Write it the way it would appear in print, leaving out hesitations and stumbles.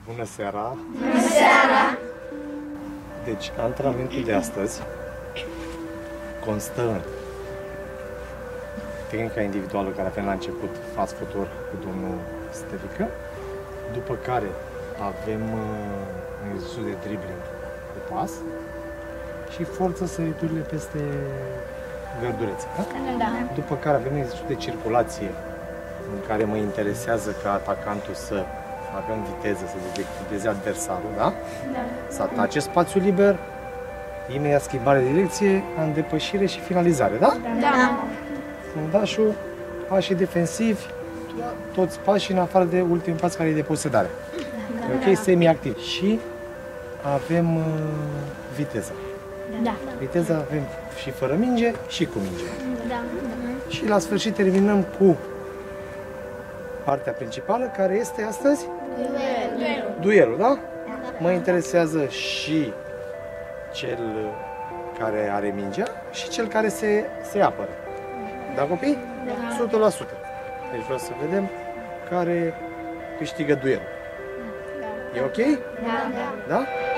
Bună seara! Bună seara! Deci, antrenamentul de astăzi constă în tehnica individuală care avem la început, fast footwork cu domnul Stelică, după care avem un exercițiu de dribbling cu pas și forță săriturile peste gărdurețe. Da? Da. După care avem un exercițiu de circulație în care mă interesează ca atacantul să facă în viteză, să dezechilibreze adversarul, da? Da. Să atace spațiul liber, imediat schimbare de direcție, în depășire și finalizare, da? Da. Fundașul, pașii defensivi, toți pașii în afară de ultimul pas care e de posedare. Da. Ok? Semi-activ. Și avem viteza. Da. Viteza avem și fără minge și cu minge. Da. Și la sfârșit terminăm cu partea principală, care este astăzi duelul, da? Mă interesează și cel care are mingea și cel care se apără. Da, copii? Da. 100%. Deci vreau să vedem care câștigă duelul. E ok? Da. Da?